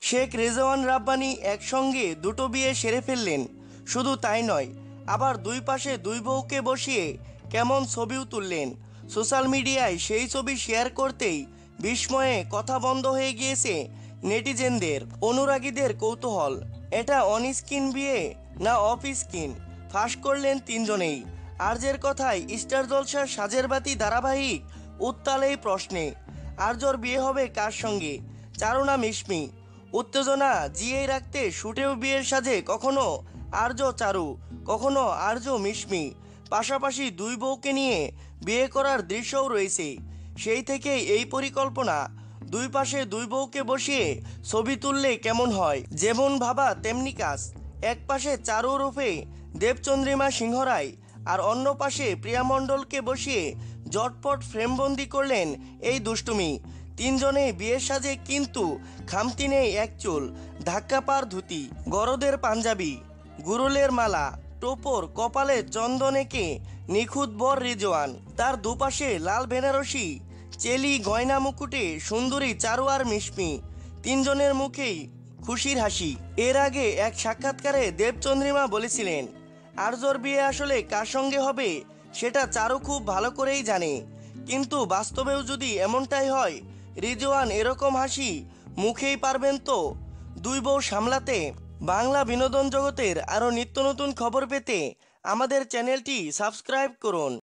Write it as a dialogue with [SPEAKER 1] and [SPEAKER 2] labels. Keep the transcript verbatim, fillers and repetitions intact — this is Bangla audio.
[SPEAKER 1] শেখ রেজওয়ান রাব্বানী একসঙ্গে দুটো বিয়ে সেরে ফেললেন। শুধু তাই নয়, আবার দুই পাশে দুই বউকে বসিয়ে কেমন ছবিও তুললেন। সোশ্যাল মিডিয়ায় সেই ছবি শেয়ার করতেই বিস্ময়ে কথা বন্ধ হয়ে গিয়েছে নেটিজেনদের। অনুরাগীদের কৌতূহল, এটা অন স্ক্রিন বিয়ে না অফ স্ক্রিন, ফাঁস করলেন তিনজনেই। আর্যের কথায় স্টার জলসার সাজের বাতি ধারাবাহিক উত্তাল এই প্রশ্নে। আর্যর বিয়ে হবে কার সঙ্গে, চারু না মিশমি? উত্তেজনা জিয়েই রাখতে শুটেও বিয়ের সাজে কখনো আর্য চারু, কখনো আর্য মিশমি। পাশাপাশি দুই বউকে নিয়ে বিয়ে করার দৃশ্যও রয়েছে। সেই থেকেই এই পরিকল্পনা, দুই পাশে দুই বউকে বসিয়ে ছবি তুললে কেমন হয়। যেমন ভাবা তেমনি কাজ। এক পাশে চারু রূপে দেবচন্দ্রিমা সিংহরায়, আর অন্য পাশে প্রিয়া মণ্ডলকে বসিয়ে জটপট ফ্রেমবন্দি করলেন এই দুষ্টুমি। তিনজনে বিয়ের সাজে, কিন্তু খামতি নেই এক চুল। ধাক্কা পার ধুতি, গরদের পাঞ্জাবি, গুরুলের মালা, টোপর, কপালে চন্দনেকে নিখুঁত বর রিজওয়ান। তার দুপাশে লাল বেনারসি চেলি গয়না মুকুটে সুন্দরী চারু আর মিশমি। তিনজনের মুখেই খুশির হাসি। এর আগে এক সাক্ষাৎকারে দেবচন্দ্রিমা বলেছিলেন, আর্যর বিয়ে আসলে কার সঙ্গে হবে সেটা চারু খুব ভালো করেই জানে, কিন্তু বাস্তবেও যদি এমনটাই হয়, রিজওয়ান এরকম হাসি মুখেই পারবেন তো দুই বউ সামলাতে? বাংলা বিনোদন জগতের আরও নিত্য নতুন খবর পেতে আমাদের চ্যানেলটি সাবস্ক্রাইব করুন।